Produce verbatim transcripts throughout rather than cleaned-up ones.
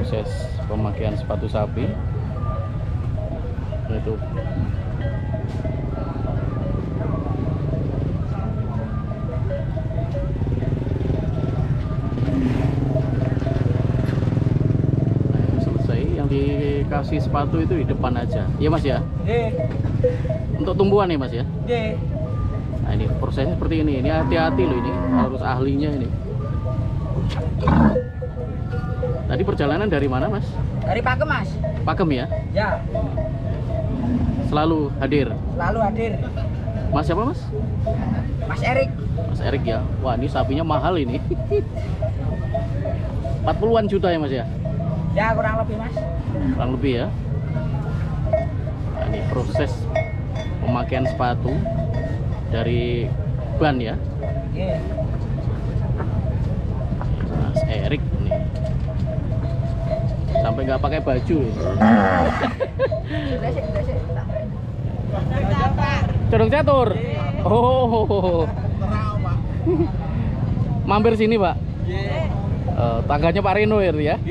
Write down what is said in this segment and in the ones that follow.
proses pemakaian sepatu sapi itu. Selesai, yang dikasih sepatu itu di depan aja ya Mas ya. Nggih. Untuk tumbuhan ya Mas ya. Nggih. Nah ini prosesnya seperti ini, ini hati-hati loh, ini harus ahlinya ini. Tadi perjalanan dari mana Mas? Dari Pakem Mas. Pakem ya? Ya. Selalu hadir? Selalu hadir. Mas siapa Mas? Mas Erik. Mas Erik ya? Wah ini sapinya mahal ini. empat puluhan juta ya Mas ya? Ya kurang lebih Mas. Kurang lebih ya. Nah, ini proses pemakaian sepatu dari ban ya. Nggih. Mas Erik nih. Sampai nggak pakai baju ya. Desik, desik. Condong catur. Oh. Mampir sini, Pak. Uh, tangganya Pak Reno ya, ya?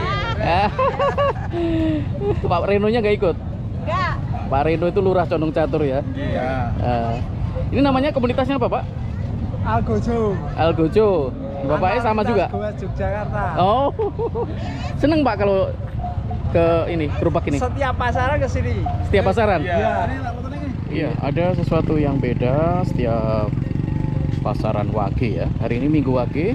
Pak Renonya nggak ikut? Enggak. Pak Reno itu lurah Condong Catur ya? Iya. Uh, ini namanya komunitasnya apa, Pak? Algojo. Algojo. Bapaknya sama juga? Gua Yogyakarta. Oh. Seneng Pak kalau ke ini, gerobak ini? Setiap pasaran ke sini. Setiap pasaran? Iya. Iya, ada sesuatu yang beda setiap pasaran Wage ya. Hari ini Minggu Wage,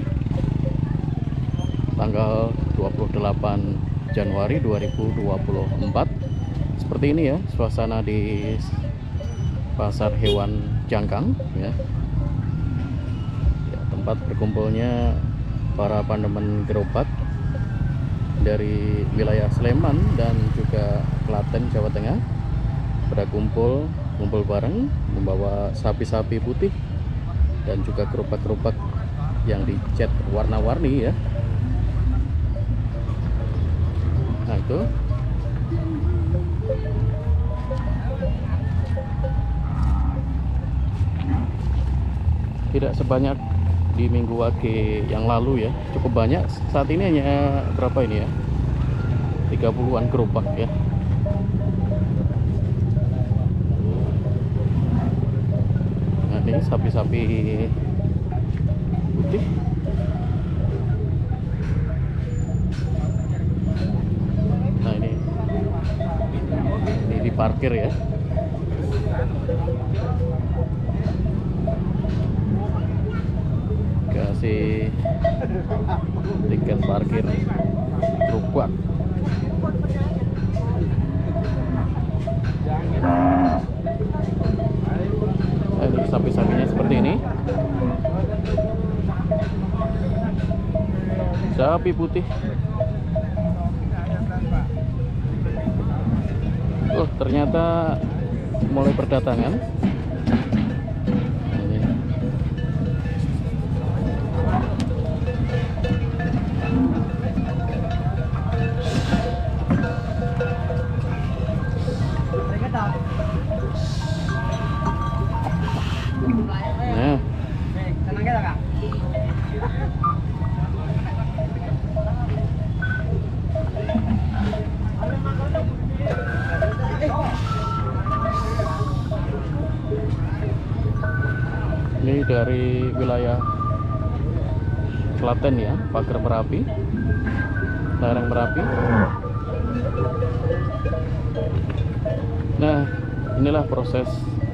tanggal dua puluh delapan Januari dua ribu dua puluh empat. Seperti ini ya suasana di pasar hewan Jangkang ya. Ya, tempat berkumpulnya para pandemen gerobak dari wilayah Sleman dan juga Klaten, Jawa Tengah, pada kumpul kumpul bareng membawa sapi-sapi putih dan juga gerobak-gerobak yang dicat warna-warni ya. Nah itu tidak sebanyak di Minggu Wage yang lalu ya, cukup banyak. Saat ini hanya berapa ini ya, tiga puluhan gerobak ya. Nah ini sapi-sapi putih. Nah ini ini diparkir ya. Kasih tiket parkir gerobak. Nah, ini sapi-sapinya seperti ini. Sapi putih. Oh, ternyata mulai berdatangan. Ini. Nah, Tenang kita, Kak. ini dari wilayah Klaten ya, Pager Merapi, Lereng Merapi. Nah, inilah proses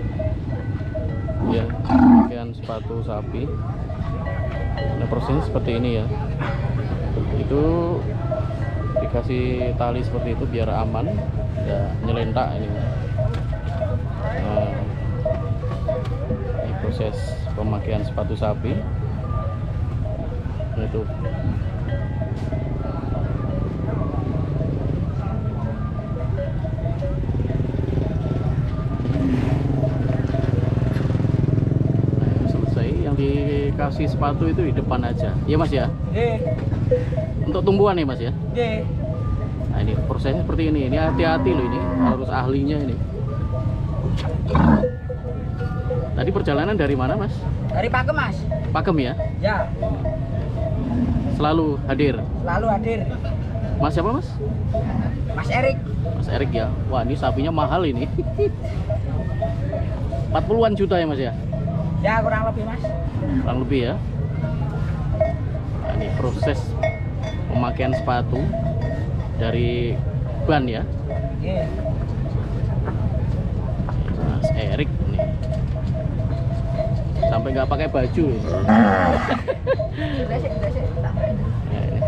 ya pemakaian sepatu sapi. Nah, prosesnya seperti ini ya. Itu dikasih tali seperti itu biar aman, ya nyelentak ini. Nah, ini proses pemakaian sepatu sapi. Nah, itu. Dikasih sepatu itu di depan aja ya Mas ya. Nggih. Untuk tumbuhan ya Mas ya. Nggih. Nah ini prosesnya seperti ini, ini hati-hati loh, ini harus ahlinya ini. Tadi perjalanan dari mana Mas? Dari Pakem Mas. Pakem ya? Ya. Selalu hadir? Selalu hadir. Mas siapa mas? Mas Erik. Mas Erik ya. Wah ini sapinya mahal ini. empat puluhan juta ya mas ya? Ya kurang lebih mas. Kurang lebih ya. Nah, ini proses pemakaian sepatu dari ban ya. Iya. Mas Erik nih. Sampai nggak pakai baju ini. Sudah sih, sudah sih. Tak. Nah, ini.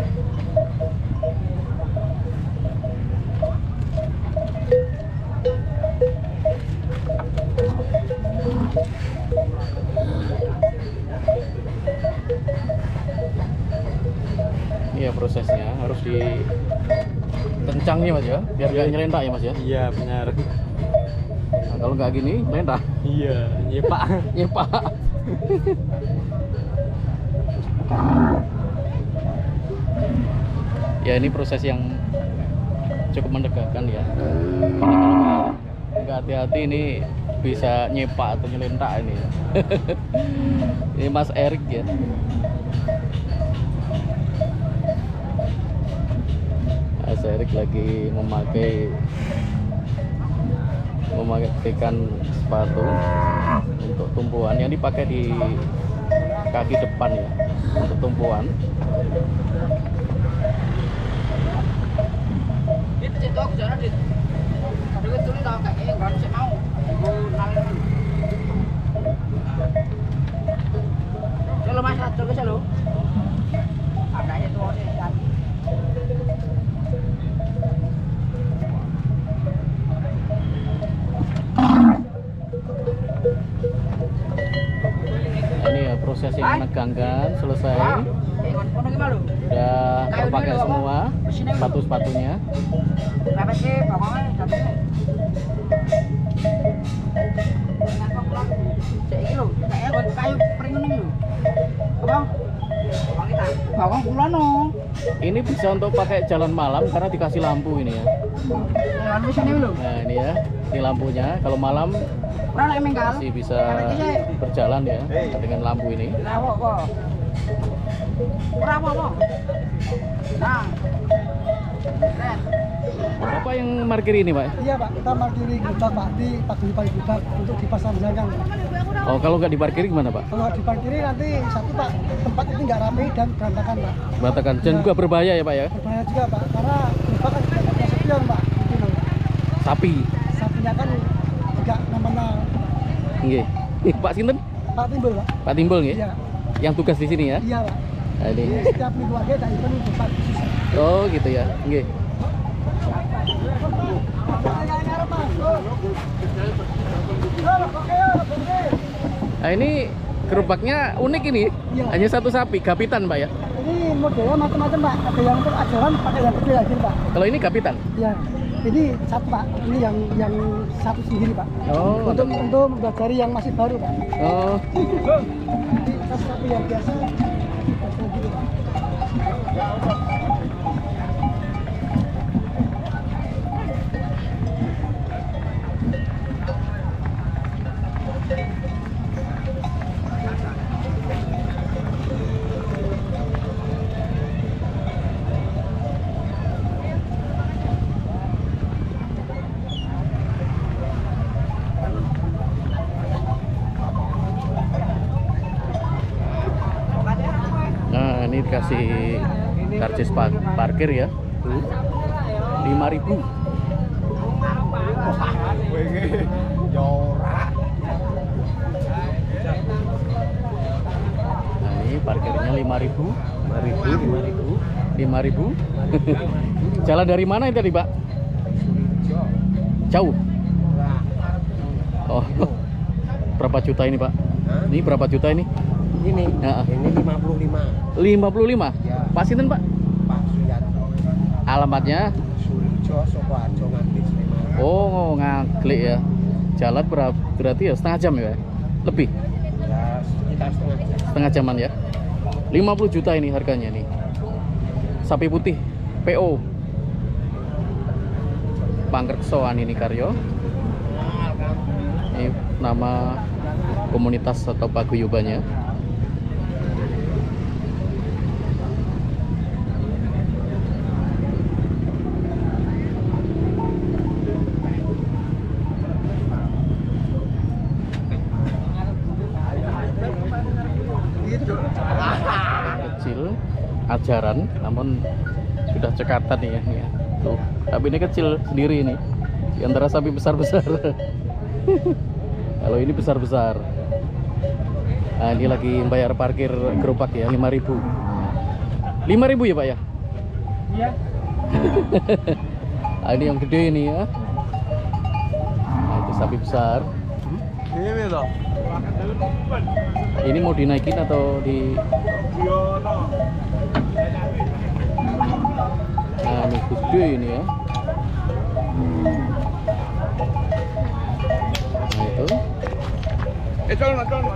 Iya prosesnya harus dikencang nih mas ya, biar nggak nyelentak ya mas ya. Iya benar. Nah, kalau nggak gini nyelentak. Iya, iya Pak. Iya pak. Ya ini proses yang cukup menegangkan ya. Karena kalau nggak hati-hati ini bisa nyepak atau nyelentak ini ya. Ini Mas Erik ya. Mas Erik lagi memakai memakaikan sepatu untuk tumpuan yang dipakai di kaki depan ya untuk tumpuan. Dit, situ aku jalan dit. Tadi itu nih tau kayak nggak bisa mau. Aku nalin dulu. Kalau mas atur ke selo. Ada aja tuh sih kan. Ini ya proses yang menegangkan selesai. Eh, kono gimana lu? Udah terpakai semua sepatu-sepatunya. Berapa sih pokoknya satu ini. Saya lho, saya kayu peringuning lho. Apa? Bang kita. Bawang kula no. Ini bisa untuk pakai jalan malam karena dikasih lampu ini ya. Anu sini lho. Nah ini ya, ini lampunya. Kalau malam Ora nek menggal. masih bisa berjalan ya dengan lampu ini. Lah kok kok. Ora apa-apa. Nah. Keren. Bapak yang parkir ini pak? Iya Pak, kita parkiri gudang Pak di pagi-pagi gudang untuk dipasang jangan. Oh kalau nggak diparkiri gimana pak? Kalau diparkiri nanti satu Pak, tempat ini nggak ramai dan berantakan Pak. Berantakan dan juga berbahaya ya pak ya? Berbahaya juga Pak, karena gerobak kan tidak pakai sepion Pak. Gitu loh. Sapi. Sapinya kan juga namanya Nggih. Ih, Pak Sinten? Pak Timbul Pak. Pak Timbul nggih? Iya, Yang tugas di sini ya? iya Pak. Nah, Jadi ini. setiap minggu aja ada event tempat khusus. Oh gitu ya. Nggih. Nah ini gerobaknya unik ini. Iya. Hanya satu sapi, gapitan pak ya? Ini modelnya macam-macam Pak. Ada yang untuk ajaran pakai yang kecil lagi Pak. Kalau ini gapitan? Iya. Ini satu Pak. Ini yang yang satu sendiri Pak. Oh. Untuk untuk mempelajari yang masih baru Pak. Oh. Ini satu sapi yang biasa. Nah ini dikasih karcis pa- parkir ya. lima ribu. Nah ini parkirnya lima ribu. lima ribu, lima ribu, lima ribu. Jalan dari mana itu tadi pak? Jauh. Oh, berapa juta ini pak? Ini berapa juta ini? Ini, Ya. ini lima puluh lima. lima puluh lima? Ya. Pak Sinten pak? Pak Suyanto. Alamatnya? Surijo, Sokoharjo, Ngaglik, Sleman. Oh, Ngaglik ya. Jalan berapa? Berarti ya setengah jam ya? Lebih? Ya, sekitar setengah jam. Setengah jaman ya? lima puluh juta ini harganya nih. Sapi putih P O Pangreksoan ini Karyo. Ini nama komunitas atau paguyubannya. jaran, namun sudah cekatan nih ya, nih ya. Tuh, tapi ini kecil sendiri ini di antara sapi besar-besar. Kalau ini besar-besar. Nah, ini lagi bayar parkir gerobak ya, lima ribu. lima ribu ya Pak ya? Iya. Nah, ini yang gede ini ya. Nah, itu sapi besar. Ini mau dinaikin atau di... Nah, ini gede ini ya. Nah, itu. Eh, colong, colong.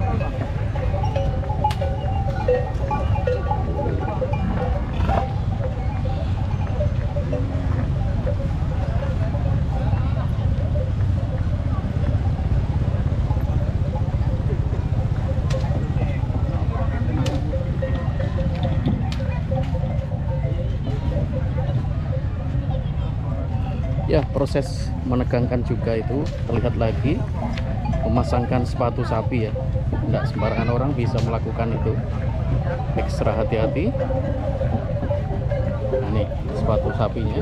Ya, proses menegangkan juga itu terlihat lagi, memasangkan sepatu sapi ya. Tidak sembarangan orang bisa melakukan itu, ekstra hati-hati. Nah, ini sepatu sapinya.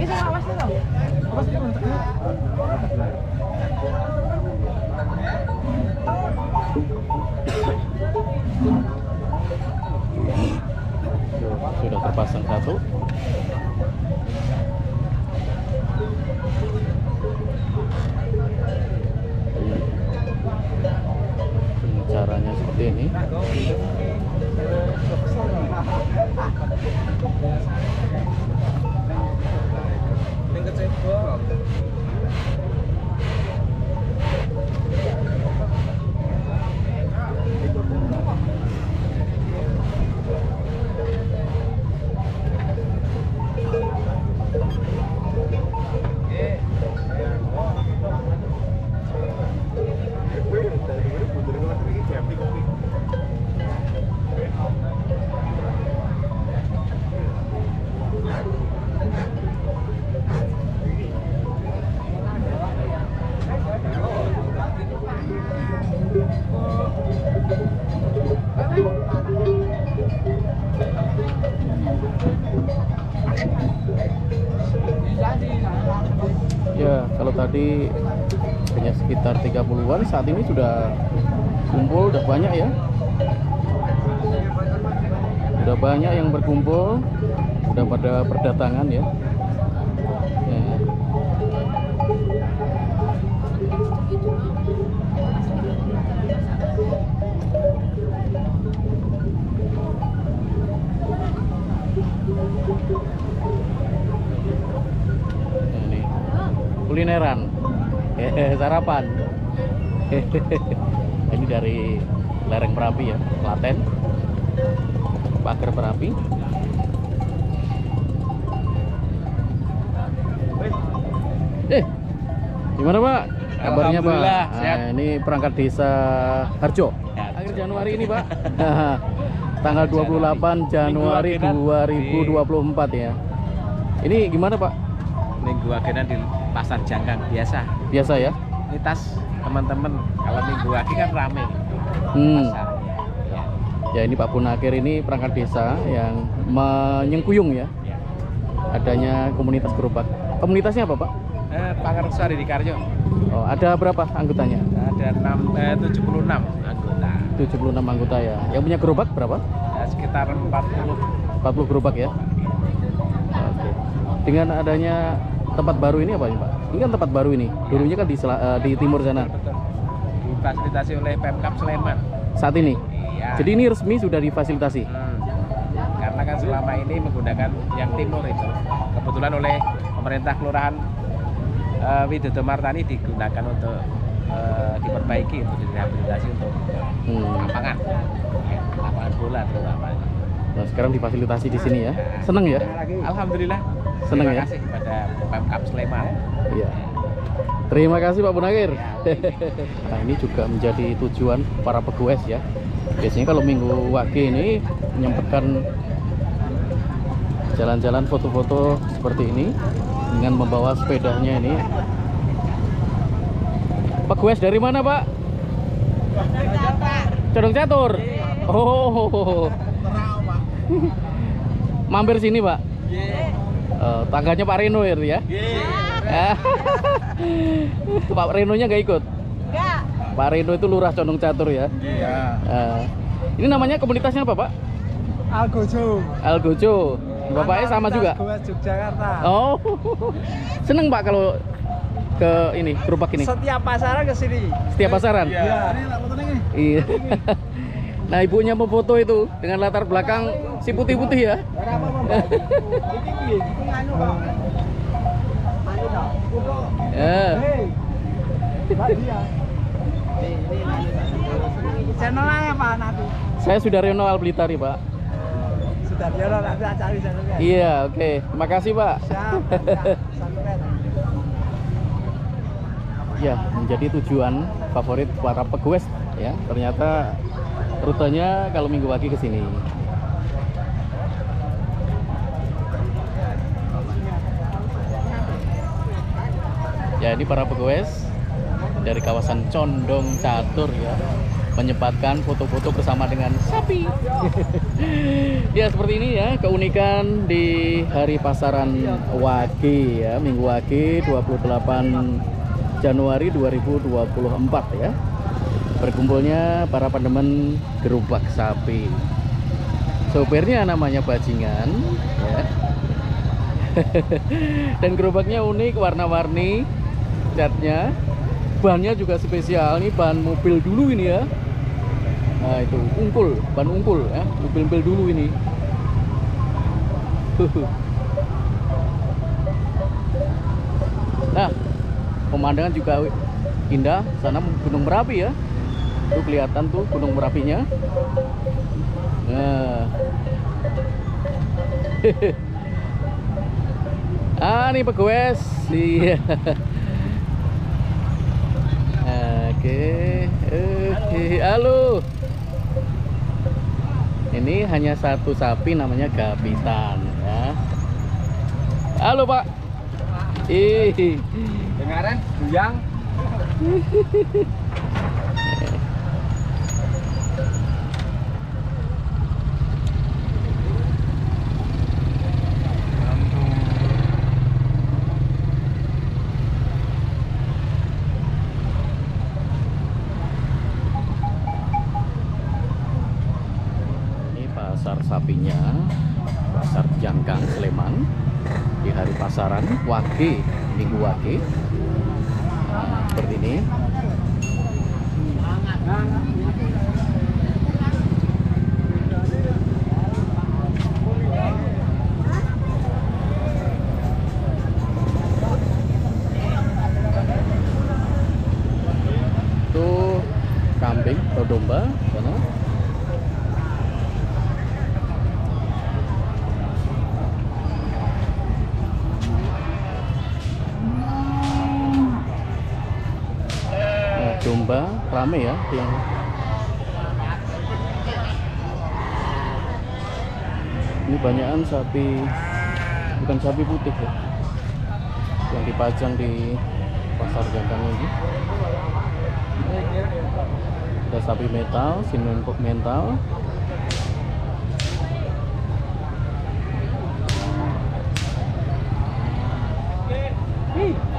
Tuh, sudah terpasang satu. Caranya seperti ini. Ya, kalau tadi hanya sekitar tiga puluhan, saat ini sudah kumpul, udah banyak ya. Udah banyak yang berkumpul, udah pada berdatangan ya. Ya. Ini kulineran, hehehe, sarapan. Ini dari lereng Merapi ya, Klaten, pagar Merapi. Eh, gimana Pak? Kabarnya Pak? Nah, ini perangkat desa Harjo. Akhir Januari ini Pak. Tanggal dua puluh delapan Januari dua ribu dua puluh empat ya. Ini gimana Pak? Minggu akhirnya di pasar Jangkang biasa. Biasa ya? Ini tas teman-teman. Kalau minggu akhir kan rame. Hmm. Pasar. Ya. Ya, ini Pak Punakir ini perangkat desa yang menyengkuyung ya. Ya. Adanya komunitas gerobak. Komunitasnya apa Pak? Eh, Pangersari di Karjo. Oh, ada berapa anggotanya? Ada enam, eh, tujuh puluh enam anggota. tujuh puluh enam anggota ya. Yang punya gerobak berapa? Ya, sekitar empat puluh. empat puluh gerobak ya. Oke. Dengan adanya tempat baru ini apa ini Pak? Ini kan tempat baru ini. Dulunya kan di sela- eh, di timur sana. Betul. Difasilitasi oleh Pemkab Sleman. Saat ini. Iya. Jadi ini resmi sudah difasilitasi. Hmm. Karena kan selama ini menggunakan yang timur itu. Kebetulan oleh pemerintah kelurahan uh, Widodo Martani digunakan untuk uh, diperbaiki, untuk direhabilitasi untuk Hmm. lapangan, ya, lapangan bola terutama. Nah, sekarang difasilitasi di sini ya. Seneng ya? Alhamdulillah. Senang Terima ya? kasih kepada Pemkab Sleman. Iya. Terima kasih Pak Punakir. Nah, ini juga menjadi tujuan para pegoes ya. Biasanya kalau minggu wage ini menyempatkan jalan-jalan foto-foto seperti ini dengan membawa sepedanya ini. Pegoes dari mana Pak? Condong Catur. Oh. mampir sini Pak. Eh, tangganya Pak Reno ya, ya? Pak Renonya nggak ikut? Enggak. Pak Reno itu lurah Condong Catur ya. Iya. Eh, ini namanya komunitasnya apa Pak? Algojo. Algojo. Bapaknya sama juga? Goa Yogyakarta. Oh, seneng Pak kalau ke ini gerobak ini. Setiap pasaran ke sini. Setiap pasaran. Iya. Ini lah fotonya nih. Iya. Nah ibunya mau foto itu dengan latar belakang si putih-putih ya. Ya. Mbak dia. Channelnya apa nanti? Saya sudah Reno Alblitari Pak. Sudah dia nanti cari channelnya. Iya oke. Terima kasih Pak. Siap. Sampai. Ya menjadi tujuan favorit para pegoes ya. Ternyata rutenya kalau minggu pagi ke sini. Ya ini para pegoes dari kawasan Condong Catur ya, menyempatkan foto-foto bersama dengan sapi. Ya seperti ini ya keunikan di hari pasaran Wage ya, Minggu Wage dua puluh delapan Januari dua ribu dua puluh empat ya. Berkumpulnya para pendemen gerobak sapi. Sopirnya namanya Bajingan ya. Dan gerobaknya unik, warna-warni catnya. Bannya juga spesial, ini ban mobil dulu ini ya. Nah itu ungkul, ban ungkul ya, mobil-mobil dulu ini. Nah pemandangan juga indah, sana Gunung Merapi ya. Tuh kelihatan tuh Gunung Merapinya. Nah. Ah nih pegoes. Iya. Oke. Eh, halo. Ini hanya satu sapi namanya Gapitan ya. Halo Pak. Ih. Dengaran buyang. Pasar sapinya, pasar Jangkang Sleman di hari pasaran Wage, Minggu Wage. Nah, seperti ini. Itu kambing atau domba sana. Domba rame ya yang ini banyakan sapi, bukan sapi putih ya, yang dipajang di pasar Jangkang ini. Ada sapi metal, sinun mental. Ih.